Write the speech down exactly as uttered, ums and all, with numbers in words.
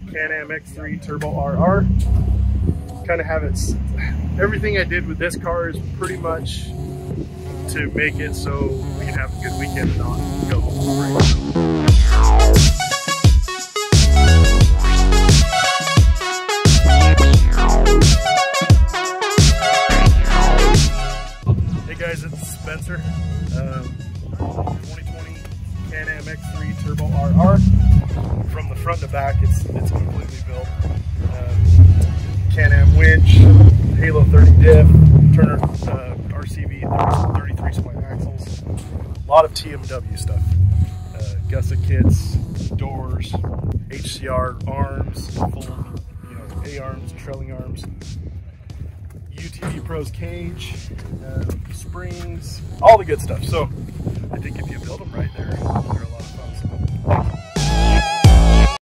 Canam X three Turbo R R. Kind of have it, everything I did with this car is pretty much to make it so we can have a good weekend and not go home right. Hey guys, it's Spencer. Um, twenty twenty Canam X three Turbo R R. From the front to back, it's it's completely built. Um, Canam winch, Halo thirty diff, Turner uh, R C V thirty-three spline axles, a lot of T M W stuff, uh, gusset kits, doors, H C R arms, full, you know, A arms, trailing arms, U T V Pro's cage, uh, springs, all the good stuff. So I think if you build them right, they're, they're a lot of fun.